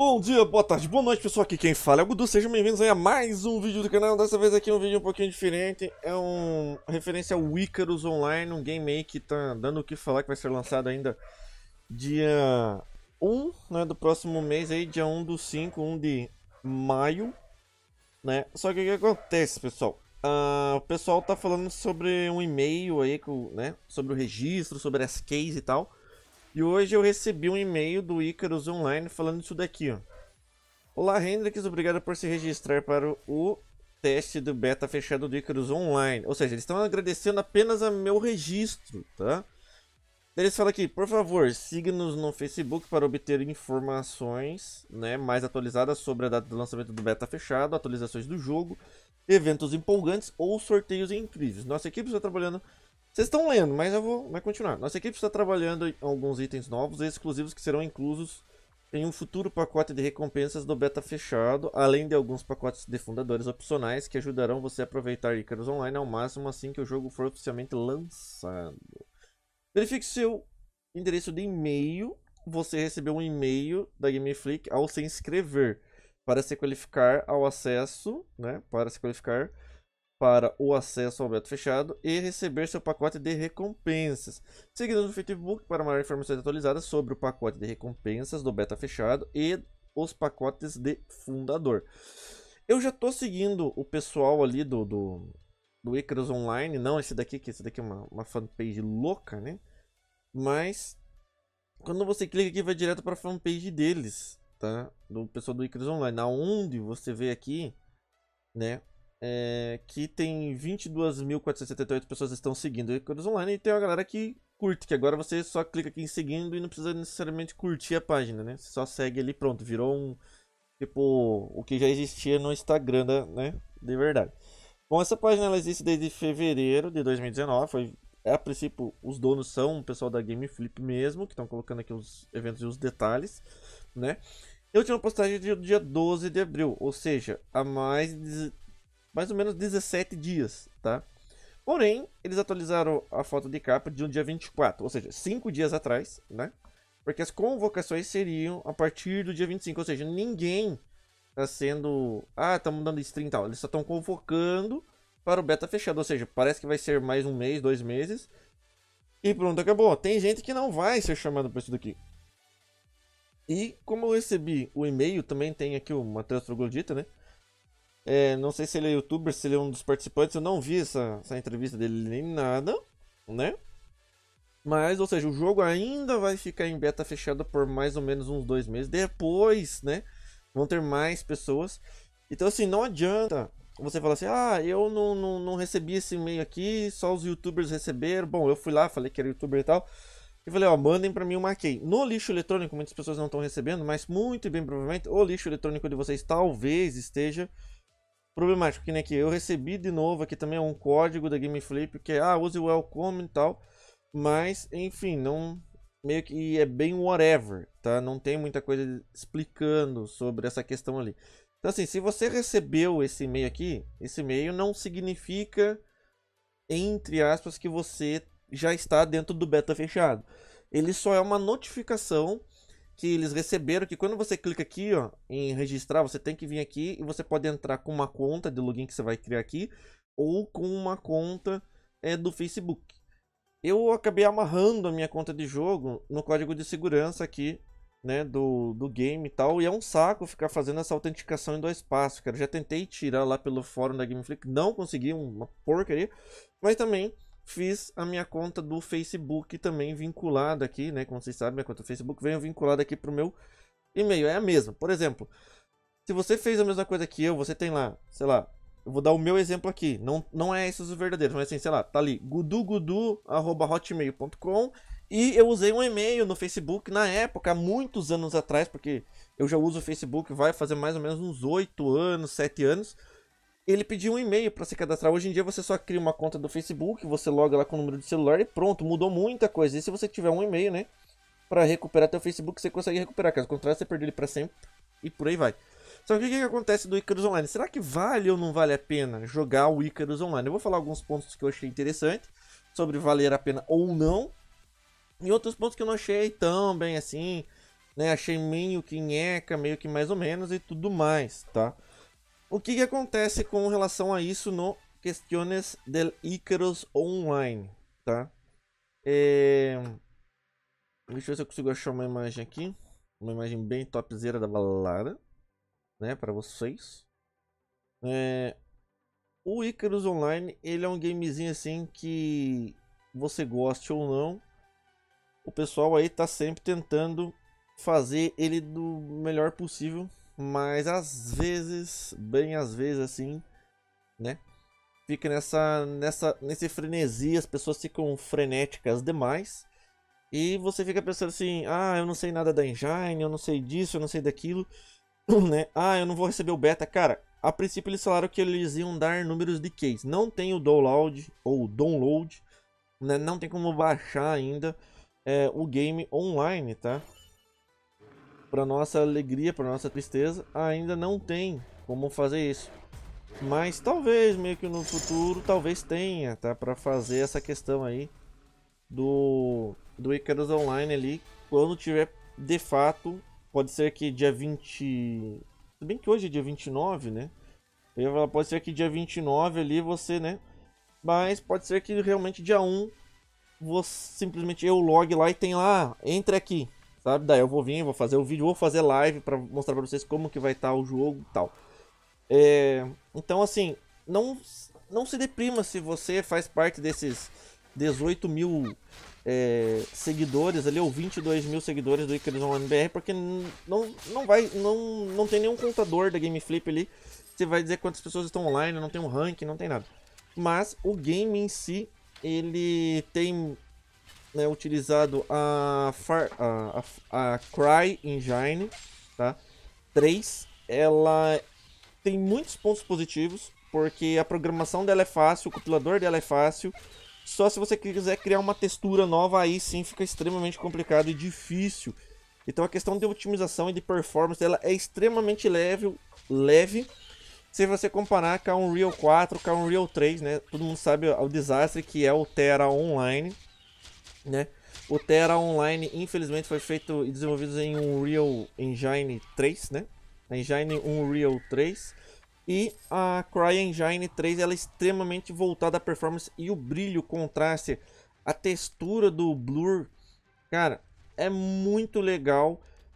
Bom dia, boa tarde, boa noite, pessoal. Aqui quem fala é o Gudu. Sejam bem-vindos aí a mais um vídeo do canal. Dessa vez aqui um vídeo um pouquinho diferente. É referência ao Icarus Online, um game aí que tá dando o que falar, que vai ser lançado ainda dia 1, né, do próximo mês aí, dia 1 do 5, 1 de maio, né? Só que o que acontece, pessoal? O pessoal tá falando sobre um e-mail aí, né, sobre o registro, sobre as keys e tal. E hoje eu recebi um e-mail do Icarus Online falando isso daqui, ó. Olá, Hendrix, obrigado por se registrar para o teste do beta fechado do Icarus Online. Ou seja, eles estão agradecendo apenas a meu registro, tá? Eles falam aqui, por favor, siga-nos no Facebook para obter informações, né, mais atualizadas sobre a data do lançamento do beta fechado, atualizações do jogo, eventos empolgantes ou sorteios incríveis. Nossa equipe está trabalhando... Vocês estão lendo, mas eu vou continuar. Nossa equipe está trabalhando em alguns itens novos e exclusivos que serão inclusos em um futuro pacote de recompensas do beta fechado, além de alguns pacotes de fundadores opcionais que ajudarão você a aproveitar Icarus Online ao máximo assim que o jogo for oficialmente lançado. Verifique seu endereço de e-mail. Você recebeu um e-mail da Gameflick ao se inscrever para se qualificar ao acesso, né? Para se qualificar para o acesso ao beta fechado e receber seu pacote de recompensas. Seguindo no Facebook para maiores informações atualizadas sobre o pacote de recompensas do beta fechado e os pacotes de fundador. Eu já estou seguindo o pessoal ali do Icarus Online, não esse daqui, que esse daqui é uma fanpage louca, né? Mas quando você clica aqui, vai direto para a fanpage deles, tá? Do pessoal do Icarus Online, aonde você vê aqui, né? Que tem 22.478 pessoas que estão seguindo o Icarus Online e tem uma galera que curte, que agora você só clica aqui em seguindo e não precisa necessariamente curtir a página, né? Você só segue ali, pronto, virou um tipo o que já existia no Instagram, né? De verdade. Bom, essa página ela existe desde fevereiro de 2019, a princípio os donos são o pessoal da Gameflip mesmo, que estão colocando aqui os eventos e os detalhes, né? Eu tinha uma postagem do dia 12 de abril, ou seja, há mais ou menos 17 dias, tá? Porém, eles atualizaram a foto de capa de um dia 24, ou seja, 5 dias atrás, né? Porque as convocações seriam a partir do dia 25, ou seja, ninguém tá sendo... tá mudando stream e tal. Eles só estão convocando para o beta fechado, ou seja, parece que vai ser mais um mês, 2 meses. E pronto, acabou. Tem gente que não vai ser chamado para isso daqui. E como eu recebi o e-mail, também tem aqui o Matheus Troglodita, né? Não sei se ele é youtuber, se ele é um dos participantes. Eu não vi essa entrevista dele nem nada, né? Mas, ou seja, o jogo ainda vai ficar em beta fechada por mais ou menos uns 2 meses. Depois, né? Vão ter mais pessoas. Então, assim, não adianta você falar assim: eu não recebi esse e-mail aqui, só os youtubers receberam. Bom, eu fui lá, falei que era youtuber e tal. E falei: mandem pra mim uma key. No lixo eletrônico, muitas pessoas não estão recebendo, mas muito bem provavelmente o lixo eletrônico de vocês talvez esteja problemático, que nem aqui eu recebi de novo aqui também um código da Gameflip que é use o welcome e tal, mas enfim, não meio que é bem whatever, tá? Não tem muita coisa explicando sobre essa questão ali. Então assim, se você recebeu esse e-mail aqui, esse e-mail não significa, entre aspas, que você já está dentro do beta fechado. Ele só é uma notificação que eles receberam, que quando você clica aqui, ó, em registrar, você tem que vir aqui e você pode entrar com uma conta de login que você vai criar aqui ou com uma conta do Facebook. Eu acabei amarrando a minha conta de jogo no código de segurança aqui, né, do game e tal, e é um saco ficar fazendo essa autenticação em 2 passos, cara. Eu já tentei tirar lá pelo fórum da Gameflick, não consegui, uma porcaria, mas também fiz a minha conta do Facebook também vinculada aqui, né? Como vocês sabem, minha conta do Facebook veio vinculada aqui pro meu e-mail. É a mesma. Por exemplo, se você fez a mesma coisa que eu, você tem lá, sei lá, eu vou dar o meu exemplo aqui. Não é esses os verdadeiros, mas assim, sei lá, tá ali, gudugudu@hotmail.com, e eu usei um e-mail no Facebook na época, há muitos anos atrás, porque eu já uso o Facebook, vai fazer mais ou menos uns 8 anos, 7 anos. Ele pediu um e-mail para se cadastrar. Hoje em dia você só cria uma conta do Facebook, você loga lá com o número de celular e pronto, mudou muita coisa. E se você tiver um e-mail, né, para recuperar teu Facebook, você consegue recuperar. Caso contrário, você perde ele para sempre e por aí vai. Só que o que acontece do Icarus Online? Será que vale ou não vale a pena jogar o Icarus Online? Eu vou falar alguns pontos que eu achei interessante sobre valer a pena ou não, e outros pontos que eu não achei tão bem assim, né? Achei meio que nheca, meio que mais ou menos e tudo mais, tá? O que que acontece com relação a isso no Questões del Icarus Online, tá? Deixa eu ver se eu consigo achar uma imagem aqui. Uma imagem bem topzera da balada, né, para vocês. O Icarus Online, ele é um gamezinho assim que você goste ou não, o pessoal aí tá sempre tentando fazer ele do melhor possível, mas às vezes, bem às vezes assim, né, fica nesse frenesi, as pessoas ficam frenéticas demais. E você fica pensando assim, ah, eu não sei nada da engine, eu não sei disso, eu não sei daquilo, né? Ah, eu não vou receber o beta. Cara, a princípio eles falaram que eles iam dar números de keys. Não tem o download, né? Não tem como baixar ainda o game online, tá? Para nossa alegria, para nossa tristeza, ainda não tem como fazer isso. Mas talvez, meio que no futuro, talvez tenha, tá? Para fazer essa questão aí do Icarus Online ali, quando tiver de fato, pode ser que dia 20, se bem que hoje é dia 29, né? Pode ser que dia 29 ali você, né? Mas pode ser que realmente dia 1 você simplesmente eu log lá e tem lá, entre aqui, sabe? Daí eu vou vir, vou fazer o vídeo, vou fazer live para mostrar para vocês como que vai estar o jogo e tal. Então assim, não se deprima se você faz parte desses 18 mil seguidores ali, ou 22 mil seguidores do Icarus Online BR, porque não tem nenhum contador da Gameflip ali. Você vai dizer quantas pessoas estão online, não tem um ranking, não tem nada. Mas o game em si, ele tem, né, utilizado a Cry Engine, tá? 3. Ela tem muitos pontos positivos, porque a programação dela é fácil, o compilador dela é fácil. Só se você quiser criar uma textura nova, aí sim fica extremamente complicado e difícil. Então a questão de otimização e de performance dela é extremamente leve. Se você comparar com a Unreal 4, com a Unreal 3, né? Todo mundo sabe o desastre que é o Terra Online, né? O Terra Online, infelizmente, foi feito e desenvolvido em Unreal Engine 3, né? A Engine Unreal 3. E a CryEngine 3 ela é extremamente voltada à performance e o brilho, o contraste, a textura do blur, cara, é muito legal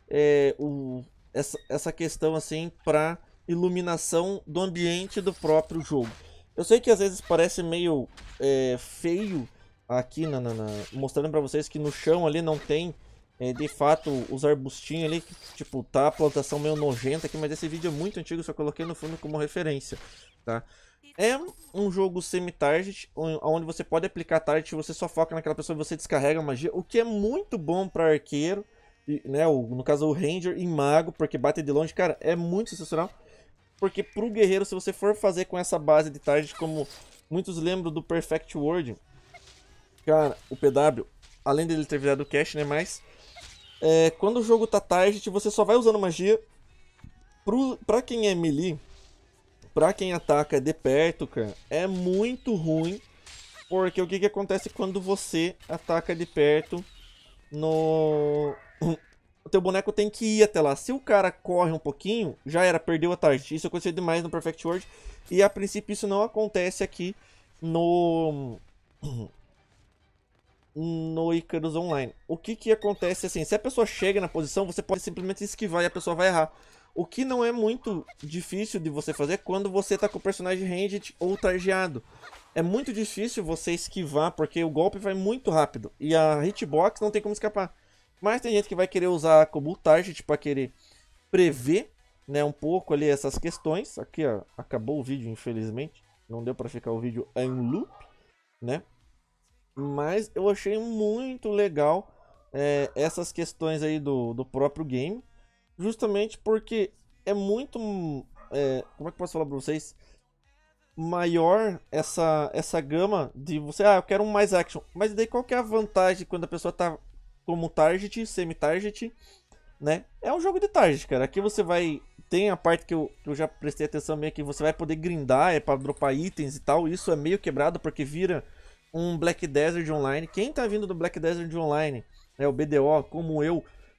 essa questão assim para iluminação do ambiente do próprio jogo. Eu sei que às vezes parece meio feio aqui mostrando para vocês que no chão ali não tem de fato os arbustinhos ali, tipo, tá a plantação meio nojenta aqui, mas esse vídeo é muito antigo, só coloquei no fundo como referência, tá? É um jogo semi-target, onde você pode aplicar target, você só foca naquela pessoa e você descarrega a magia, o que é muito bom para arqueiro, né? No caso o ranger e mago, porque bate de longe, cara, é muito sensacional. Porque pro guerreiro, se você for fazer com essa base de target, como muitos lembram do Perfect World, cara, o PW, além dele ter virado cache, né, mas quando o jogo tá target, você só vai usando magia. Pra quem é melee, pra quem ataca de perto, cara, é muito ruim. Porque o que acontece quando você ataca de perto o teu boneco tem que ir até lá. Se o cara corre um pouquinho, já era, perdeu a target. Isso aconteceu demais no Perfect World. E a princípio isso não acontece aqui no Icarus Online. O que acontece assim, se a pessoa chega na posição, você pode simplesmente esquivar e a pessoa vai errar. O que não é muito difícil de você fazer quando você tá com o personagem ranged ou targeado. É muito difícil você esquivar, porque o golpe vai muito rápido. E a hitbox não tem como escapar. Mas tem gente que vai querer usar como target para querer prever, né, um pouco ali essas questões. Aqui, ó, acabou o vídeo, infelizmente. Não deu para ficar o vídeo em loop, né? Mas eu achei muito legal essas questões aí do próprio game. Justamente porque é muito... como é que eu posso falar pra vocês? Maior essa gama de você... Ah, eu quero um mais action. Mas daí qual que é a vantagem quando a pessoa tá como target, semi-target, né? É um jogo de target, cara. Aqui você vai... Tem a parte que eu já prestei atenção meio que você vai poder grindar, para dropar itens e tal. Isso é meio quebrado porque vira um Black Desert Online. Quem tá vindo do Black Desert Online, o BDO, como eu,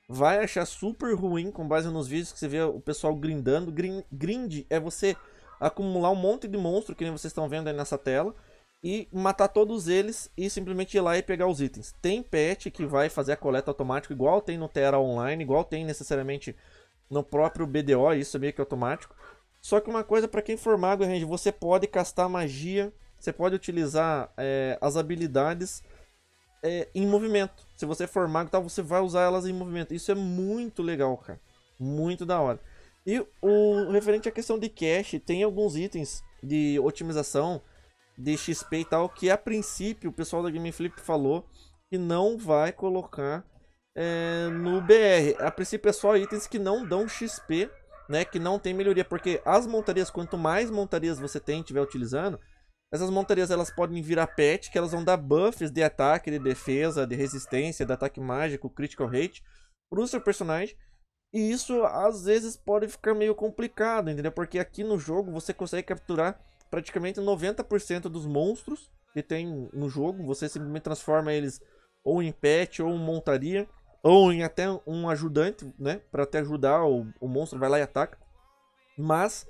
vai achar super ruim com base nos vídeos que você vê o pessoal grindando. Grind é você acumular um monte de monstro, que nem vocês estão vendo aí nessa tela, e matar todos eles e simplesmente ir lá e pegar os itens. Tem patch que vai fazer a coleta automática, igual tem no Terra Online, igual tem necessariamente no próprio BDO, isso é meio que automático. Só que uma coisa para quem for mago, Range, você pode castar magia, você pode utilizar as habilidades em movimento. Se você for mago, tal, você vai usar elas em movimento. Isso é muito legal, cara. Muito da hora. E o referente à questão de cache, tem alguns itens de otimização de XP e tal, que a princípio o pessoal da Game Flip falou que não vai colocar no BR. A princípio é só itens que não dão XP, né, que não tem melhoria, porque as montarias, quanto mais montarias você tem estiver utilizando, essas montarias elas podem virar pet, que elas vão dar buffs de ataque, de defesa, de resistência, de ataque mágico, critical rate pro seu personagem. E isso às vezes pode ficar meio complicado, entendeu? Porque aqui no jogo você consegue capturar praticamente 90% dos monstros que tem no jogo. Você simplesmente transforma eles ou em pet, ou em montaria, ou em até um ajudante, né? Pra te ajudar, o monstro vai lá e ataca. Mas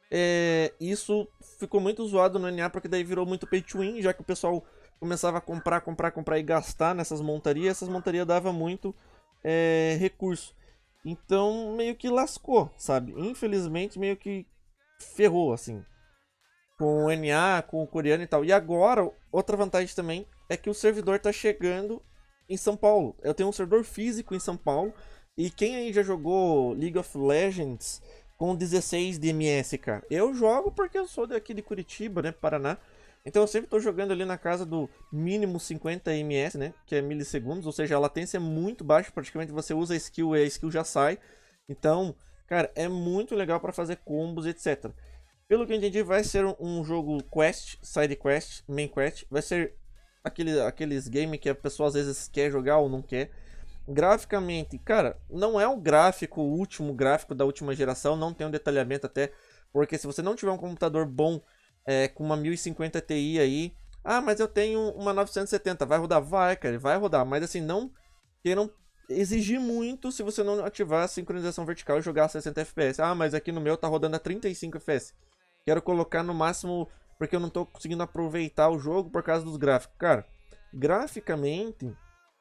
isso ficou muito zoado no NA, porque daí virou muito pay to win, já que o pessoal começava a comprar e gastar nessas montarias. Essas montarias davam muito recurso. Então meio que lascou, sabe? Infelizmente meio que ferrou, assim. Com o NA, com o coreano e tal. E agora, outra vantagem também é que o servidor tá chegando em São Paulo. Eu tenho um servidor físico em São Paulo. E quem aí já jogou League of Legends com 16 de ms, cara? Eu jogo porque eu sou daqui de Curitiba, né, Paraná. Então eu sempre tô jogando ali na casa do mínimo 50 ms, né, que é milissegundos. Ou seja, a latência é muito baixa, praticamente você usa a skill e a skill já sai. Então, cara, é muito legal para fazer combos, etc. Pelo que eu entendi, vai ser um jogo quest, side quest, main quest. Vai ser aqueles games que a pessoa às vezes quer jogar ou não quer. Graficamente, cara, não é o gráfico, o último gráfico da última geração. Não tem um detalhamento até. Porque se você não tiver um computador bom com uma 1050 Ti aí... Ah, mas eu tenho uma 970. Vai rodar? Vai, cara, vai rodar. Mas assim, não queiram exigir muito se você não ativar a sincronização vertical e jogar a 60 FPS. Ah, mas aqui no meu tá rodando a 35 FPS. Quero colocar no máximo porque eu não tô conseguindo aproveitar o jogo por causa dos gráficos. Cara, graficamente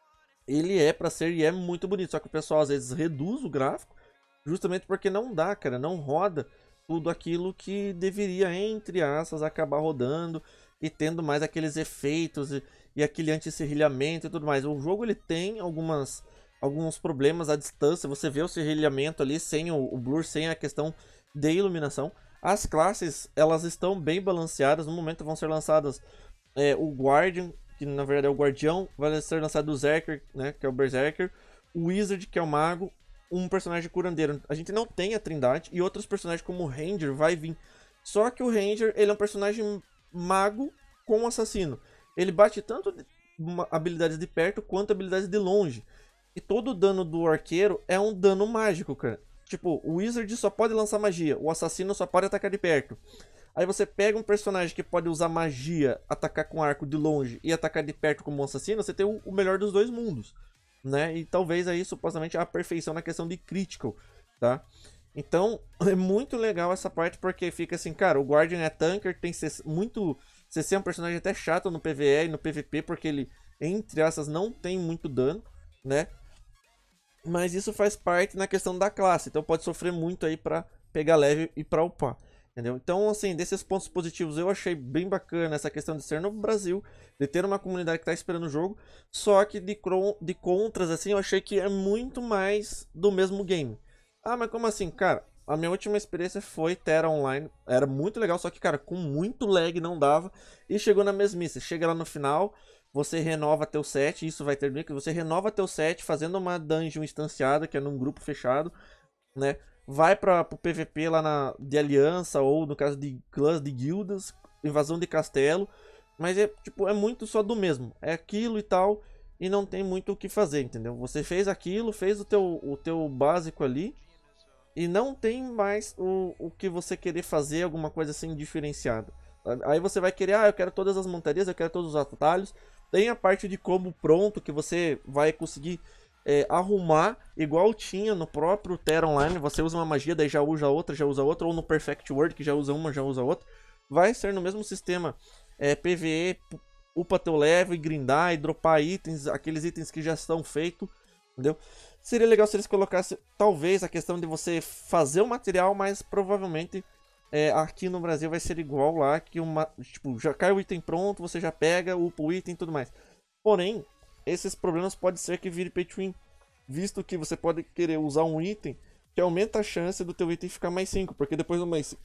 ele é pra ser e é muito bonito. Só que o pessoal às vezes reduz o gráfico justamente porque não dá, cara. Não roda tudo aquilo que deveria, entre aspas, acabar rodando e tendo mais aqueles efeitos e aquele anti-serrilhamento e tudo mais. O jogo ele tem alguns problemas à distância. Você vê o serrilhamento ali sem o blur, sem a questão de iluminação. As classes, elas estão bem balanceadas. No momento vão ser lançadas o Guardian, que na verdade é o Guardião. Vai ser lançado o Zerker, né, que é o Berserker. O Wizard, que é o Mago. Um personagem curandeiro. A gente não tem a Trindade. E outros personagens como o Ranger vai vir. Só que o Ranger, ele é um personagem mago com assassino. Ele bate tanto habilidades de perto quanto habilidades de longe. E todo o dano do arqueiro é um dano mágico, cara. Tipo, o Wizard só pode lançar magia, o assassino só pode atacar de perto. Aí você pega um personagem que pode usar magia, atacar com arco de longe e atacar de perto como um assassino, você tem o melhor dos dois mundos, né? E talvez aí, supostamente, a perfeição na questão de critical, tá? Então, é muito legal essa parte, porque fica assim, cara, o Guardian é tanker, tem muito... CC é um personagem até chato no PvE e no PvP, porque ele, entre essas, não tem muito dano, né? Mas isso faz parte na questão da classe. Então pode sofrer muito aí pra pegar leve e pra upar. Entendeu? Então, assim, desses pontos positivos eu achei bem bacana essa questão de ser no Brasil, de ter uma comunidade que tá esperando o jogo. Só que de contras, assim, eu achei que é muito mais do mesmo game. Ah, mas como assim? Cara, a minha última experiência foi Terra Online. Era muito legal, só que, cara, com muito lag não dava. E chegou na mesmice. Chega lá no final... Você renova teu set, isso vai ter que você renova teu set fazendo uma dungeon instanciada, que é num grupo fechado, né? Vai para o PVP lá de aliança ou no caso de clãs de guildas, invasão de castelo, mas é muito só do mesmo. É aquilo e tal e não tem muito o que fazer, entendeu? Você fez aquilo, fez o teu básico ali e não tem mais o que você querer fazer alguma coisa assim diferenciada. Aí você vai querer, eu quero todas as montarias, eu quero todos os atalhos. Tem a parte de combo pronto que você vai conseguir arrumar igual tinha no próprio Terra Online. Você usa uma magia, daí já usa outra, ou no Perfect World, que já usa uma, já usa outra. Vai ser no mesmo sistema PvE, upa teu level e grindar e dropar itens, aqueles itens que já estão feitos, entendeu? Seria legal se eles colocassem, talvez, a questão de você fazer o material, mas provavelmente aqui no Brasil vai ser igual lá, que tipo, já cai o item pronto, você já pega, upa o item e tudo mais. Porém, esses problemas pode ser que vire pay to win, visto que você pode querer usar um item que aumenta a chance do teu item ficar mais 5, porque depois do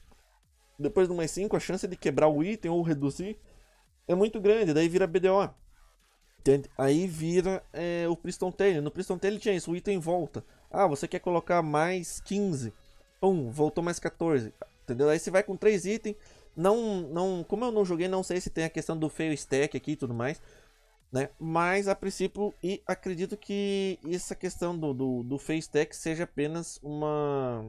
mais 5 a chance de quebrar o item ou reduzir é muito grande, daí vira BDO. Entende? Aí vira o Priston Tail. No Priston Tail tinha isso, o item volta. Ah, você quer colocar mais 15. Voltou mais 14. Entendeu? Aí você vai com 3 itens. Como eu não joguei, não sei se tem a questão do fail stack aqui e tudo mais. Né? Mas a princípio, e acredito que essa questão do fail stack seja apenas uma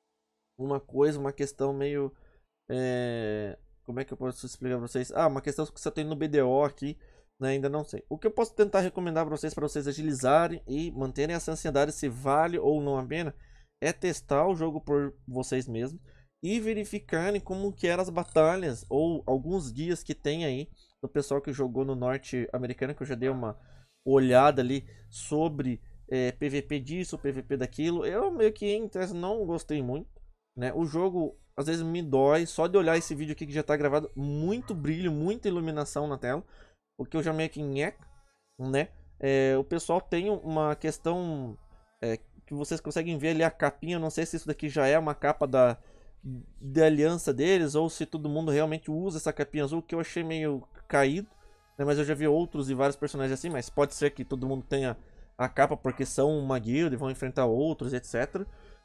questão meio. Como é que eu posso explicar pra vocês? Uma questão que você tem no BDO aqui, né? Ainda não sei. O que eu posso tentar recomendar para vocês agilizarem e manterem essa ansiedade se vale ou não a pena, é testar o jogo por vocês mesmos e verificarem como que eram as batalhas ou alguns guias que tem aí do pessoal que jogou no norte americano, que eu já dei uma olhada ali sobre PVP disso, PVP daquilo. Eu meio que em tese não gostei muito, né? O jogo às vezes me dói só de olhar esse vídeo aqui que já está gravado, muito brilho, muita iluminação na tela, o que eu já meio que nheco, né? O pessoal tem uma questão que vocês conseguem ver ali a capinha, eu não sei se isso daqui já é uma capa da aliança deles ou se todo mundo realmente usa essa capinha azul, que eu achei meio caído, né? Mas eu já vi outros e vários personagens assim, mas pode ser que todo mundo tenha a capa porque são uma guilda e vão enfrentar outros, etc.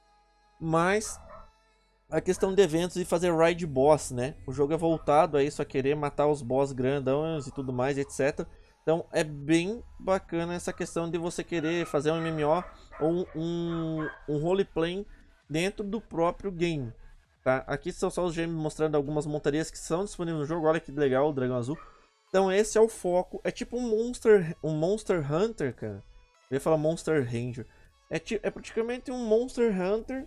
Mas a questão de eventos e fazer raid boss, né? O jogo é voltado a isso, a querer matar os boss grandões e tudo mais, etc. Então é bem bacana essa questão de você querer fazer um MMO ou um roleplay dentro do próprio game. Tá? Aqui são só os GMs mostrando algumas montarias que são disponíveis no jogo. Olha que legal, o dragão azul. Então esse é o foco. É tipo um Monster Hunter, cara. Eu ia falar Monster Ranger. É praticamente um Monster Hunter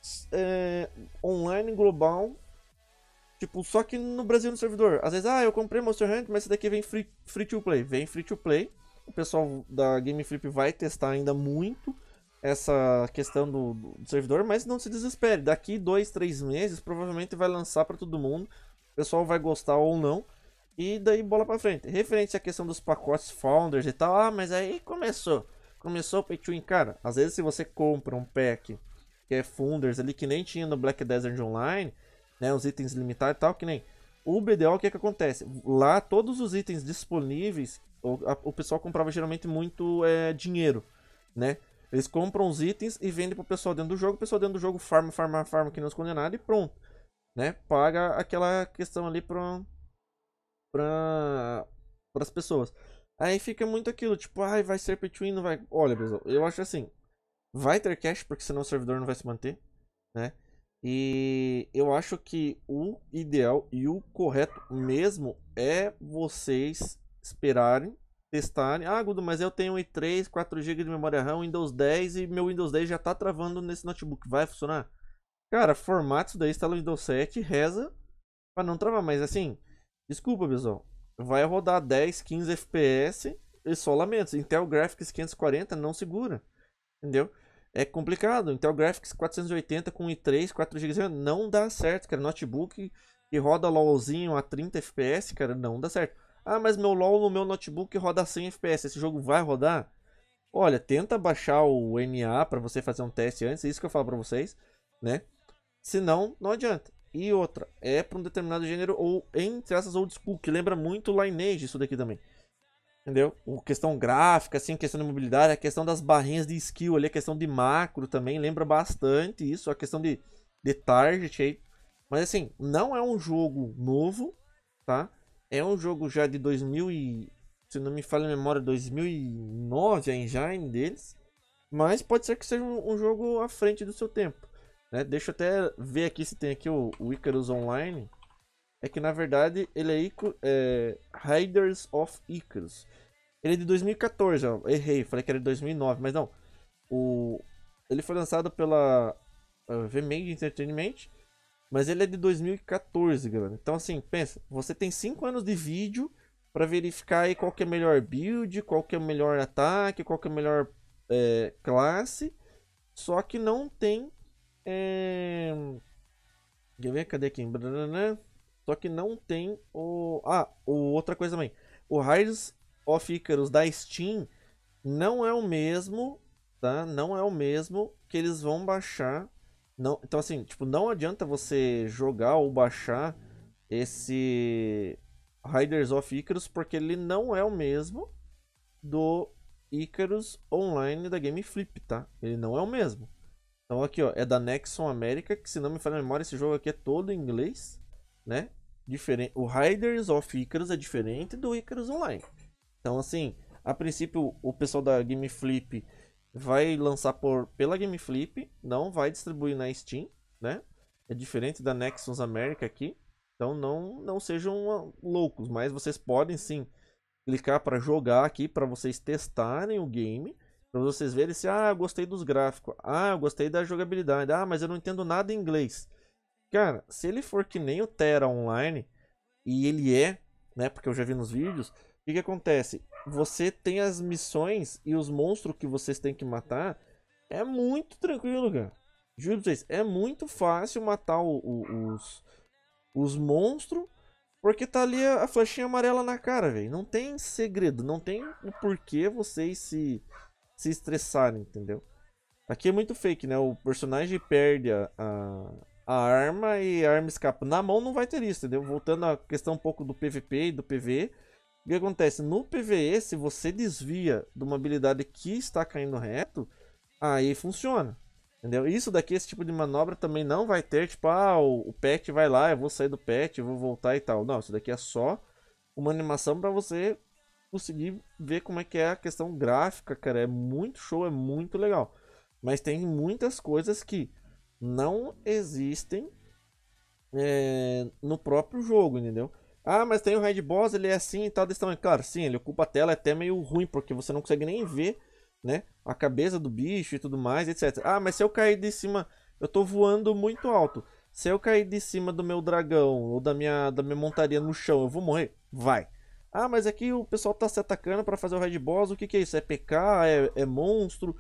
online global, tipo, só que no Brasil no servidor. Às vezes, eu comprei Monster Hunter, mas esse daqui vem free to play. Vem free to play. O pessoal da Game Flip vai testar ainda muito essa questão do servidor, mas não se desespere. Daqui 2, 3 meses, provavelmente vai lançar para todo mundo. O pessoal vai gostar ou não. E daí bola pra frente. Referente à questão dos pacotes Founders e tal, mas aí começou o Pay to Win. Cara, às vezes se você compra um pack que é Founders ali, que nem tinha no Black Desert Online, né, os itens limitados e tal, que nem o BDO, o que acontece? Lá, todos os itens disponíveis, o pessoal comprava geralmente muito dinheiro, né? Eles compram os itens e vendem pro pessoal dentro do jogo, o pessoal dentro do jogo farma que não os condenado e pronto, né? Paga aquela questão ali para as pessoas. Aí fica muito aquilo, tipo, vai ser pay to win, não vai... Olha, pessoal, eu acho assim, vai ter cash, porque senão o servidor não vai se manter, né? E eu acho que o ideal e o correto mesmo é vocês esperarem, testarem. Gudo, mas eu tenho i3, 4GB de memória RAM, Windows 10 e meu Windows 10 já tá travando nesse notebook. Vai funcionar? Cara, formata isso daí, instala o Windows 7, reza pra não travar. Mas assim, desculpa, pessoal. Vai rodar 10, 15 FPS e só lamentos. Intel Graphics 540 não segura, entendeu? É complicado. Intel Graphics 480 com i3, 4GB não dá certo, cara. Notebook que roda LOLzinho a 30 FPS, cara, não dá certo. Mas meu LOL no meu notebook roda 100 FPS. Esse jogo vai rodar? Olha, tenta baixar o NA para você fazer um teste antes. É isso que eu falo para vocês, né? Senão, não adianta. E outra, é para um determinado gênero ou entre essas old school, que lembra muito Lineage isso daqui também. Entendeu? Questão gráfica, assim, questão de mobilidade, a questão das barrinhas de skill ali, a questão de macro também, lembra bastante isso, a questão de target aí. Mas assim, não é um jogo novo, tá? É um jogo já de 2000 e... se não me falha a memória, 2009 a engine deles. Mas pode ser que seja um jogo à frente do seu tempo, né? Deixa eu até ver aqui se tem aqui o Icarus Online. É que na verdade ele Riders of Icarus. Ele é de 2014, ó. Errei, falei que era de 2009, mas não. ele foi lançado pela VMade Entertainment, mas ele é de 2014, galera. Então assim, pensa, você tem 5 anos de vídeo para verificar aí qual que é a melhor build, qual que é o melhor ataque, qual que é a melhor classe, só que não tem... Quer ver? Cadê aqui? Só que não tem o... outra coisa também. O Riders of Icarus da Steam não é o mesmo, tá? Não é o mesmo que eles vão baixar. Não, então assim, tipo, não adianta você jogar ou baixar esse Riders of Icarus, porque ele não é o mesmo do Icarus Online da Game Flip, tá? Ele não é o mesmo. Então aqui, ó, é da Nexon América, que se não me falha a memória, esse jogo aqui é todo em inglês, né? Diferente. O Riders of Icarus é diferente do Icarus Online. Então assim, a princípio o pessoal da Game Flip vai lançar pela Game Flip, não vai distribuir na Steam, né? É diferente da Nexon América aqui. Então não sejam loucos, mas vocês podem sim clicar para jogar aqui, para vocês testarem o game, para vocês verem se, eu gostei dos gráficos, eu gostei da jogabilidade, mas eu não entendo nada em inglês. Cara, se ele for que nem o Terra Online, e ele é, né, porque eu já vi nos vídeos, o que acontece? Você tem as missões e os monstros que vocês têm que matar, é muito tranquilo, cara. Juro pra vocês, é muito fácil matar os monstros, porque tá ali a flechinha amarela na cara, velho. Não tem segredo, não tem o porquê vocês se estressarem, entendeu? Aqui é muito fake, né? O personagem perde a arma e a arma escapa. Na mão não vai ter isso, entendeu? Voltando à questão um pouco do PVP e do PvE. O que acontece? No PvE, se você desvia de uma habilidade que está caindo reto, aí funciona. Entendeu? Isso daqui, esse tipo de manobra também não vai ter, tipo, o pet vai lá, eu vou sair do pet, eu vou voltar e tal. Não, isso daqui é só uma animação para você conseguir ver como é que é a questão gráfica, cara. É muito show, é muito legal. Mas tem muitas coisas que não existem no próprio jogo, entendeu? Mas tem o Red Boss, ele é assim e tal, desse tamanho. Claro, sim, ele ocupa a tela, é até meio ruim, porque você não consegue nem ver, né, a cabeça do bicho e tudo mais, etc. Mas se eu cair de cima, eu tô voando muito alto. Se eu cair de cima do meu dragão ou da minha montaria no chão, eu vou morrer? Vai. Mas aqui o pessoal tá se atacando pra fazer o Red Boss, o que que é isso? É PK? É monstro?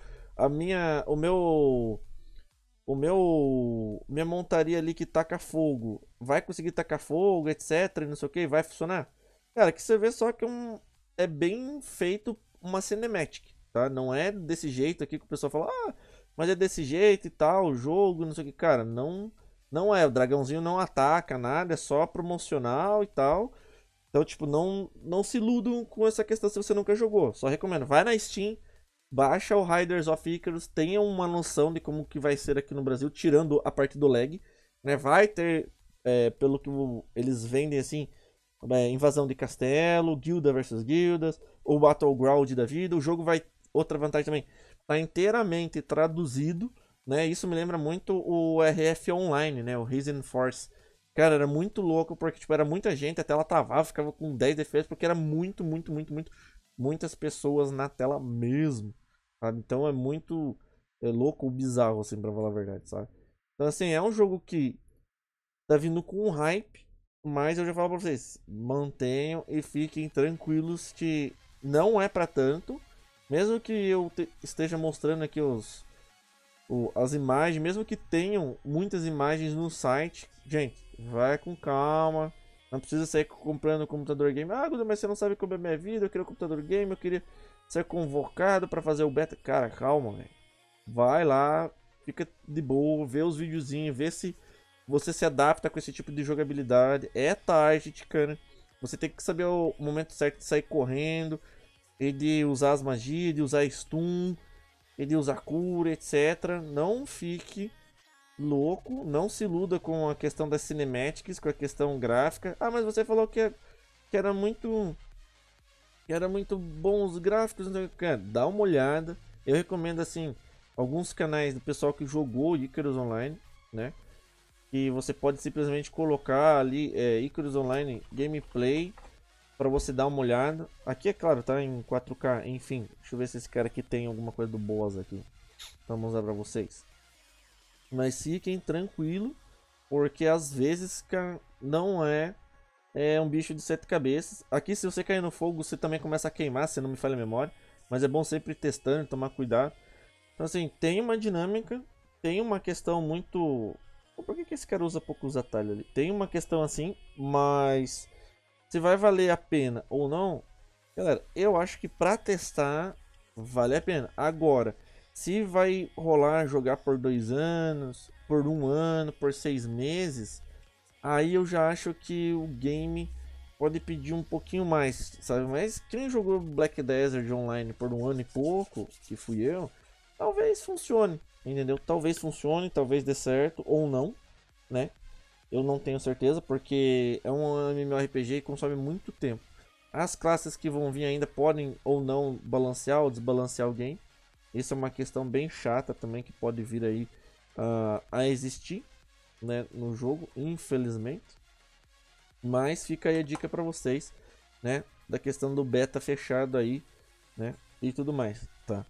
Minha montaria ali que taca fogo, vai conseguir tacar fogo, etc, e não sei o que, vai funcionar? Cara, que você vê só que é bem feito uma cinematic, tá? Não é desse jeito aqui que o pessoal fala, mas é desse jeito e tal, o jogo, não sei o que. Cara, não é, o dragãozinho não ataca nada, é só promocional e tal. Então, tipo, não se iludam com essa questão se você nunca jogou. Só recomendo, vai na Steam, baixa o Riders of Icarus, tenha uma noção de como que vai ser aqui no Brasil, tirando a parte do lag, né? Vai ter, pelo que eles vendem assim, invasão de castelo, guilda versus guildas, ou battleground da vida. O jogo vai, outra vantagem também, tá inteiramente traduzido, né? Isso me lembra muito o RF Online, né? O Risen Force. Cara, era muito louco, porque tipo, era muita gente, a tela travava, ficava com 10 FPS, porque era muitas pessoas na tela mesmo, sabe? Então é muito louco ou bizarro, assim, pra falar a verdade, sabe? Então, assim, é um jogo que tá vindo com um hype, mas eu já falo pra vocês, mantenham e fiquem tranquilos que não é pra tanto. Mesmo que eu esteja mostrando aqui as imagens, mesmo que tenham muitas imagens no site, gente, vai com calma. Não precisa sair comprando um computador game. Guda, mas você não sabe como é minha vida. Eu queria um computador game, eu queria ser convocado para fazer o beta. Cara, calma, velho. Vai lá, fica de boa, vê os videozinhos, vê se você se adapta com esse tipo de jogabilidade. É tarde, cara. Você tem que saber o momento certo de sair correndo, e de usar as magias, de usar stun, e de usar cura, etc. Não fique louco, não se iluda com a questão das cinematics, com a questão gráfica. Mas você falou que era muito bom os gráficos, então, cara, dá uma olhada. Eu recomendo assim alguns canais do pessoal que jogou Icarus Online, né? E você pode simplesmente colocar ali Icarus Online gameplay para você dar uma olhada. Aqui é claro, tá em 4K, enfim. Deixa eu ver se esse cara aqui tem alguma coisa do boss aqui. Então vamos mostrar pra vocês. Mas fiquem tranquilo, porque às vezes não é um bicho de 7 cabeças. Aqui, se você cair no fogo, você também começa a queimar, se não me falha a memória. Mas é bom sempre ir testando, tomar cuidado. Então assim, tem uma dinâmica, tem uma questão muito... Por que esse cara usa poucos atalhos ali? Tem uma questão assim, mas se vai valer a pena ou não, galera, eu acho que pra testar vale a pena. Agora, se vai rolar jogar por 2 anos, por 1 ano, por 6 meses, aí eu já acho que o game pode pedir um pouquinho mais, sabe? Mas quem jogou Black Desert Online por 1 ano e pouco, que fui eu, talvez funcione, entendeu? Talvez funcione, talvez dê certo ou não, né? Eu não tenho certeza, porque é um MMORPG e consome muito tempo. As classes que vão vir ainda podem ou não balancear ou desbalancear o game. Isso é uma questão bem chata também que pode vir aí a existir, né, no jogo, infelizmente. Mas fica aí a dica para vocês, né, da questão do beta fechado aí, né, e tudo mais, tá?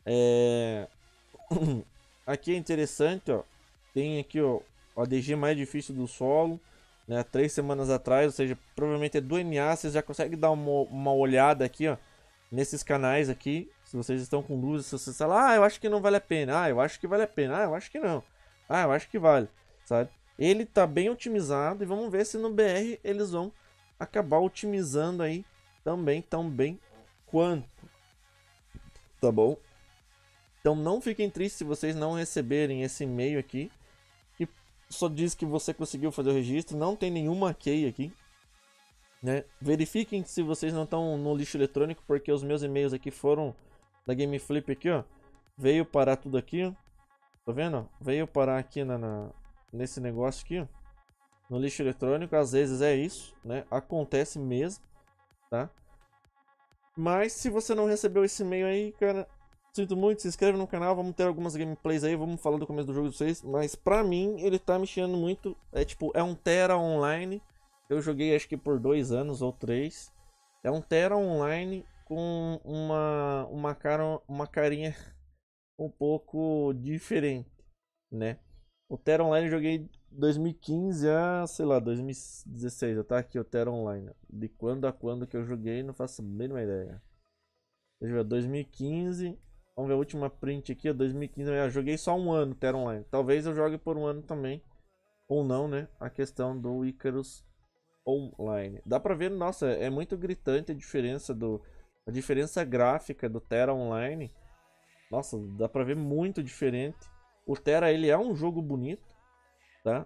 Aqui é interessante, ó. Tem aqui, ó, o ADG mais difícil do solo, né? 3 semanas atrás, ou seja, provavelmente é do NA. Vocês já conseguem dar uma olhada aqui, ó, nesses canais aqui. Se vocês estão com dúvidas, se vocês falam, eu acho que não vale a pena, eu acho que vale a pena, eu acho que não, eu acho que vale, sabe? Ele tá bem otimizado e vamos ver se no BR eles vão acabar otimizando aí também tão bem quanto, tá bom? Então não fiquem tristes se vocês não receberem esse e-mail aqui, que só diz que você conseguiu fazer o registro, não tem nenhuma key aqui, né? Verifiquem se vocês não estão no lixo eletrônico, porque os meus e-mails aqui foram da GameFlip aqui, ó. Veio parar tudo aqui, ó. Tá vendo? Veio parar aqui nesse negócio aqui, ó. No lixo eletrônico, às vezes é isso, né? Acontece mesmo, tá? Mas se você não recebeu esse e-mail aí, cara, sinto muito, se inscreve no canal, vamos ter algumas gameplays aí, vamos falar do começo do jogo de vocês. Mas pra mim, ele tá mexendo muito, é 1 tera online. Eu joguei acho que por 2 anos ou 3. É 1 tera online com uma carinha um pouco diferente, né? O Tera Online eu joguei 2015 a, sei lá, 2016. Tá aqui o Tera Online. De quando a quando que eu joguei, não faço a mínima ideia. Deixa eu ver, 2015. Vamos ver a última print aqui, ó, 2015. Eu joguei só 1 ano Tera Online. Talvez eu jogue por 1 ano também. Ou não, né? A questão do Icarus Online. Dá pra ver, nossa, é muito gritante a diferença gráfica do Tera Online. Nossa, dá pra ver muito diferente. O Tera, ele é um jogo bonito, tá?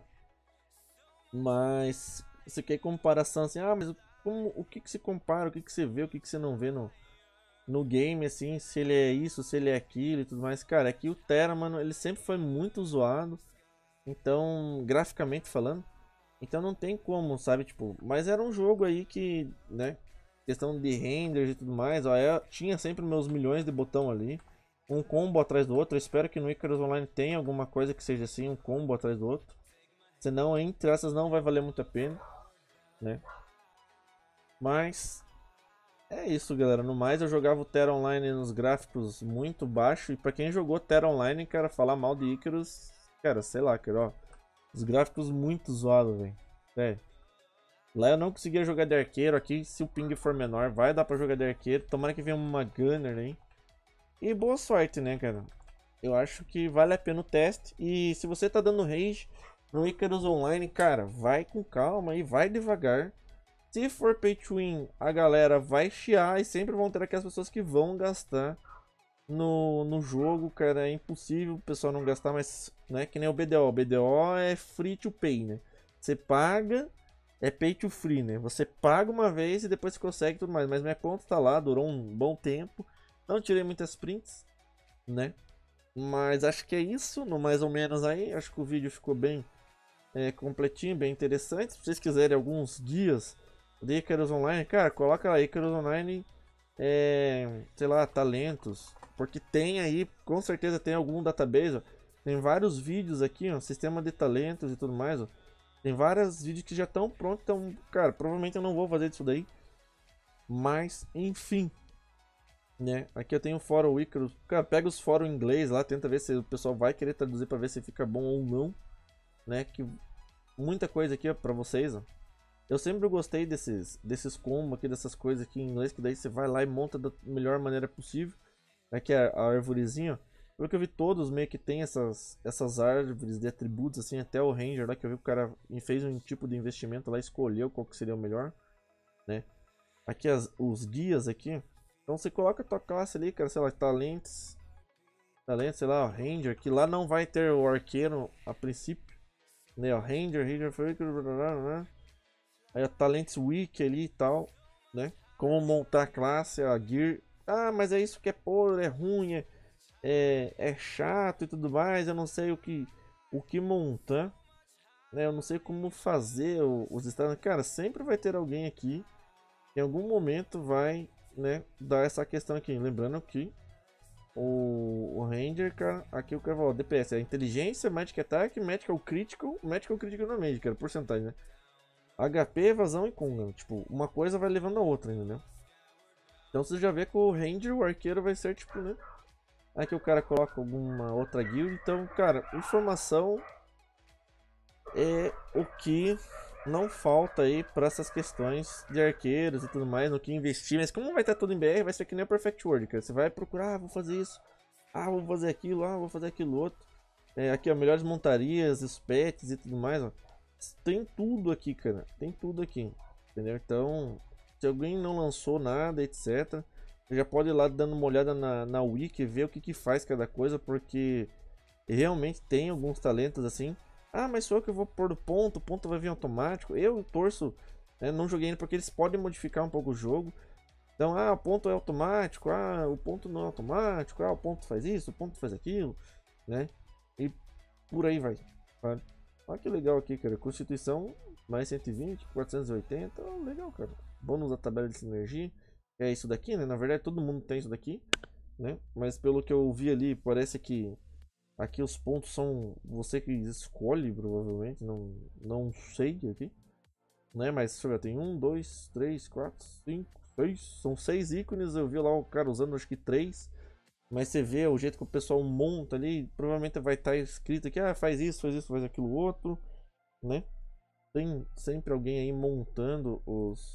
Mas você quer comparação assim, mas o que se compara, o que você vê, o que você não vê no game, assim, se ele é isso, se ele é aquilo e tudo mais. Cara, aqui o Tera, mano, ele sempre foi muito zoado. Então, graficamente falando, então não tem como, sabe, tipo, mas era um jogo aí que, né, questão de renders e tudo mais, ó, tinha sempre meus milhões de botão ali, um combo atrás do outro. Eu espero que no Icarus Online tenha alguma coisa que seja assim, um combo atrás do outro, senão entre essas não vai valer muito a pena, né, mas é isso, galera. No mais, eu jogava o Tera Online nos gráficos muito baixo, e pra quem jogou Tera Online, cara, falar mal de Icarus, cara, sei lá, cara, ó, os gráficos muito zoados, velho. Sério. Lá eu não conseguia jogar de arqueiro. Aqui, se o ping for menor, vai dar pra jogar de arqueiro. Tomara que venha uma gunner aí. E boa sorte, né, cara? Eu acho que vale a pena o teste. E se você tá dando rage no Icarus Online, cara, vai com calma e vai devagar. Se for pay to win, a galera vai chiar e sempre vão ter aquelas pessoas que vão gastar no jogo, cara. É impossível o pessoal não gastar, mas né, que nem o BDO. O BDO é free to pay, né? Você paga, é pay to free, né? Você paga uma vez e depois você consegue tudo mais. Mas minha conta tá lá, durou um bom tempo. Não tirei muitas prints, né? Mas acho que é isso, no mais ou menos aí. Acho que o vídeo ficou bem completinho, bem interessante. Se vocês quiserem alguns guias de Icarus Online, cara, coloca lá Icarus Online, sei lá, talentos. Porque tem aí, com certeza tem algum database, ó. Tem vários vídeos aqui, ó, sistema de talentos e tudo mais, ó. Tem vários vídeos que já estão prontos, então, cara, provavelmente eu não vou fazer isso daí. Mas, enfim, né? Aqui eu tenho o fórum Icarus. Cara, pega os fóruns em inglês lá, tenta ver se o pessoal vai querer traduzir pra ver se fica bom ou não, né? Que muita coisa aqui ó, pra vocês, ó. Eu sempre gostei desses combos aqui, dessas coisas aqui em inglês, que daí você vai lá e monta da melhor maneira possível. Aqui a arvorezinha, ó. Pelo que eu vi, todos meio que tem essas árvores de atributos, assim, até o Ranger lá, que eu vi que o cara fez um tipo de investimento lá, escolheu qual que seria o melhor, né? Aqui os guias aqui. Então você coloca a tua classe ali, cara, sei lá, talentos, sei lá, ó, Ranger, que lá não vai ter o arqueiro a princípio, né? Ó, Ranger, né? Aí a Talents Wiki ali e tal, né? Como montar a classe, a gear. Ah, mas é isso que é podre, é ruim, é chato e tudo mais. Eu não sei o que montar, né? Eu não sei como fazer os estados. Cara, sempre vai ter alguém aqui que em algum momento vai, né, dar essa questão aqui. Lembrando que o Ranger, cara, aqui o cara falou, DPS é inteligência, Magic Attack, Magical Critical não é Magic, era porcentagem, né? HP, evasão e Kunga. Tipo, uma coisa vai levando a outra, entendeu? Então você já vê que o Ranger, o arqueiro, vai ser tipo, né? Aqui o cara coloca alguma outra guild. Então, cara, informação é o que não falta aí para essas questões de arqueiros e tudo mais, no que investir. Mas como vai estar tudo em BR, vai ser que nem o Perfect World, cara. Você vai procurar, vou fazer isso, vou fazer aquilo, vou fazer aquilo outro. Aqui, ó, melhores montarias, os pets e tudo mais, ó. Tem tudo aqui, cara. Tem tudo aqui. Entendeu? Então, se alguém não lançou nada, etc., você já pode ir lá dando uma olhada na wiki, ver o que faz cada coisa, porque realmente tem alguns talentos assim. Ah, mas só que eu vou pôr o ponto vai vir automático. Eu torço, né, não joguei ainda porque eles podem modificar um pouco o jogo. Então, o ponto é automático, o ponto não é automático, o ponto faz isso, o ponto faz aquilo, né? E por aí vai. Tá? Olha que legal aqui, cara. Constituição mais 120, 480. Legal, cara. Bônus da tabela de sinergia. É isso daqui, né? Na verdade, todo mundo tem isso daqui, né? Mas pelo que eu vi ali, parece que aqui os pontos são você que escolhe, provavelmente. Não sei aqui, né? Mas deixa eu ver, tem 1, 2, 3, 4, 5, 6. São 6 ícones. Eu vi lá o cara usando acho que 3. Mas você vê o jeito que o pessoal monta ali, provavelmente vai estar escrito aqui, faz isso, faz aquilo outro, né? Tem sempre alguém aí montando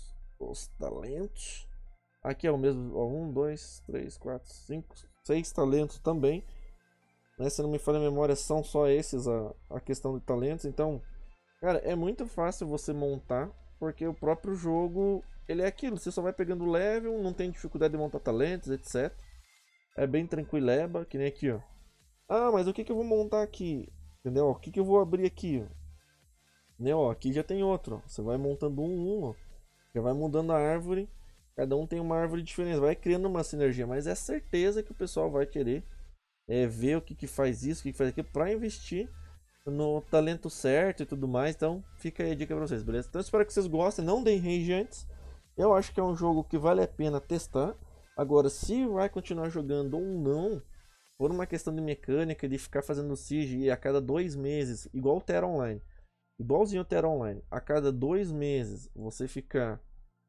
os talentos. Aqui é o mesmo, ó, 1, 2, 3, 4, 5, 6 talentos também. Né? Se não me falha a memória, são só esses a questão de talentos. Então, cara, é muito fácil você montar, porque o próprio jogo, ele é aquilo, você só vai pegando level, não tem dificuldade de montar talentos, etc. É bem tranquileba, que nem aqui, ó. Mas o que eu vou montar aqui? Entendeu? O que eu vou abrir aqui? Né, ó, aqui já tem outro, ó. Você vai montando ó. Já vai mudando a árvore. Cada um tem uma árvore diferente. Vai criando uma sinergia. Mas é certeza que o pessoal vai querer ver o que faz isso, o que faz aquilo, pra investir no talento certo e tudo mais. Então fica aí a dica pra vocês, beleza? Então espero que vocês gostem. Não deem rage antes. Eu acho que é um jogo que vale a pena testar. Agora, se vai continuar jogando ou não, por uma questão de mecânica, de ficar fazendo siege a cada 2 meses, igual o Terra Online, igualzinho o Terra Online, a cada 2 meses você ficar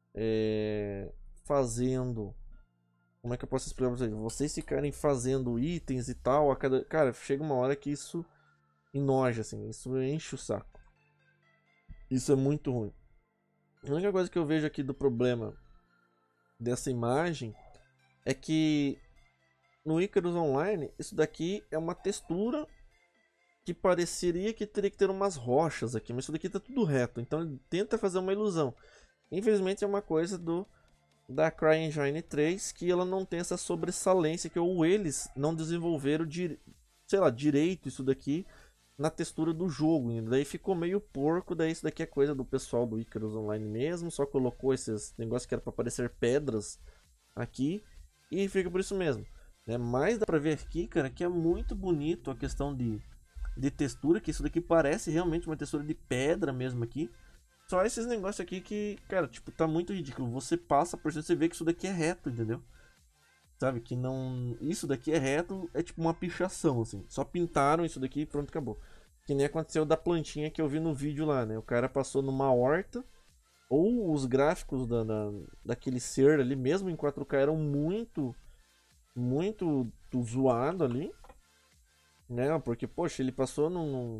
fazendo, como é que eu posso explicar pra vocês? Vocês ficarem fazendo itens e tal, a cada, cara, chega uma hora que isso enoja, assim, isso enche o saco. Isso é muito ruim. A única coisa que eu vejo aqui do problema dessa imagem é que no Icarus Online, isso daqui é uma textura que pareceria que teria que ter umas rochas aqui, mas isso daqui tá tudo reto, então ele tenta fazer uma ilusão. Infelizmente é uma coisa da CryEngine 3 que ela não tem essa sobressalência, que ou eles não desenvolveram sei lá, direito isso daqui na textura do jogo, daí ficou meio porco, daí isso daqui é coisa do pessoal do Icarus Online mesmo, só colocou esses negócios que era para parecer pedras aqui e fica por isso mesmo, né? Mas dá pra ver aqui, cara, que é muito bonito a questão de textura, que isso daqui parece realmente uma textura de pedra mesmo aqui. Só esses negócios aqui que, cara, tipo, tá muito ridículo. Você passa por cima, você vê que isso daqui é reto, entendeu? Sabe, que não... Isso daqui é reto, é tipo uma pichação, assim. Só pintaram isso daqui e pronto, acabou. Que nem aconteceu da plantinha que eu vi no vídeo lá, né? O cara passou numa horta, ou os gráficos daquele ser ali, mesmo em 4K, eram muito muito zoado ali, né? Porque, poxa, ele passou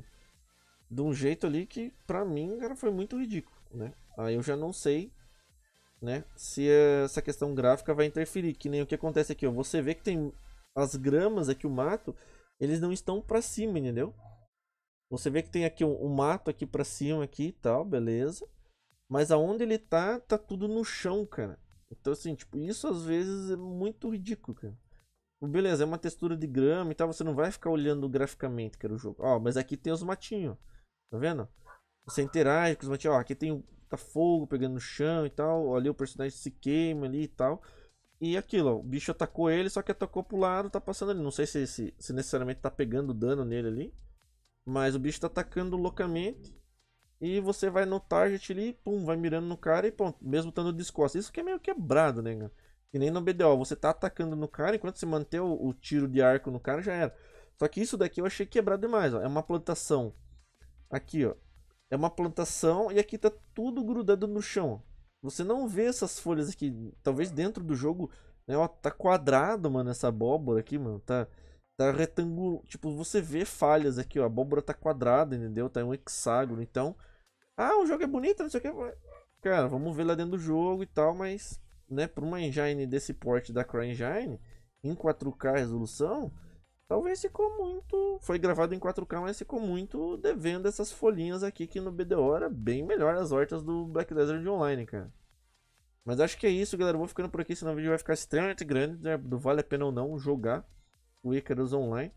de um jeito ali que pra mim, cara, foi muito ridículo, né? Aí eu já não sei, né, se essa questão gráfica vai interferir, que nem o que acontece aqui, ó. Você vê que tem as gramas aqui, o mato, eles não estão pra cima, entendeu? Você vê que tem aqui um mato aqui pra cima aqui e tal, beleza? Mas aonde ele tá tudo no chão, cara. Então assim, tipo, isso às vezes é muito ridículo, cara. Beleza, é uma textura de grama e tal, você não vai ficar olhando graficamente, cara, o jogo. Ó, mas aqui tem os matinhos, tá vendo? Você interage com os matinhos, ó, aqui tem tá fogo pegando no chão e tal, ali o personagem se queima ali e tal. E aquilo, ó, o bicho atacou ele, só que atacou pro lado, tá passando ali. Não sei se necessariamente tá pegando dano nele ali, mas o bicho tá atacando loucamente. E você vai no target ali, pum, vai mirando no cara e pronto, mesmo estando de costas. Isso que é meio quebrado, né, cara? Que nem no BDO, você tá atacando no cara, enquanto você manter o tiro de arco no cara, já era. Só que isso daqui eu achei quebrado demais, ó. É uma plantação. Aqui, ó. É uma plantação e aqui tá tudo grudado no chão. Você não vê essas folhas aqui. Talvez dentro do jogo, né, ó, tá quadrado, mano, essa abóbora aqui, mano. Tá retângulo. Tipo, você vê falhas aqui, ó. A abóbora tá quadrada, entendeu? Tá um hexágono. Então, ah, o jogo é bonito, não sei o que. Cara, vamos ver lá dentro do jogo e tal, mas, né, pra uma engine desse porte da CryEngine, em 4K resolução, talvez ficou muito. Foi gravado em 4K, mas ficou muito devendo essas folhinhas aqui que no BDO era bem melhor as hortas do Black Desert Online, cara. Mas acho que é isso, galera. Eu vou ficando por aqui, senão o vídeo vai ficar extremamente grande, né? Vale a pena ou não jogar o Icarus Online.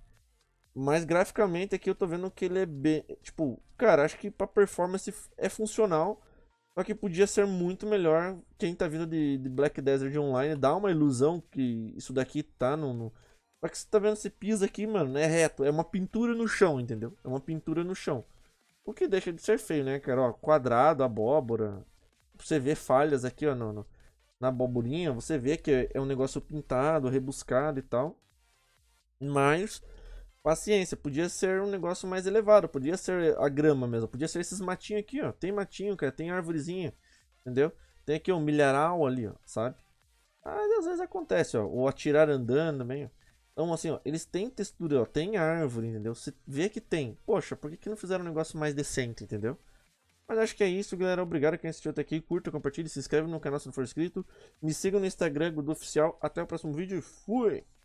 Mas graficamente aqui eu tô vendo que ele é bem. Tipo, cara, acho que pra performance é funcional. Só que podia ser muito melhor. Quem tá vindo de Black Desert Online dá uma ilusão que isso daqui tá no. Só que você tá vendo esse piso aqui, mano, não é reto. É uma pintura no chão, entendeu? É uma pintura no chão. O que deixa de ser feio, né, cara? Ó, quadrado, abóbora. Você vê falhas aqui, ó, na aboborinha. Você vê que é um negócio pintado, rebuscado e tal. Mas. Paciência, podia ser um negócio mais elevado, podia ser a grama mesmo, podia ser esses matinhos aqui, ó. Tem matinho, cara, tem árvorezinha, entendeu? Tem aqui um milharal ali, ó, sabe? Aí às vezes acontece, ó, ou atirar andando também, ó. Então, assim, ó, eles têm textura, ó, tem árvore, entendeu? Você vê que tem. Poxa, por que, que não fizeram um negócio mais decente, entendeu? Mas acho que é isso, galera. Obrigado a quem assistiu até aqui. Curta, compartilhe, se inscreve no canal se não for inscrito. Me siga no Instagram, GuduOficial. Até o próximo vídeo e fui!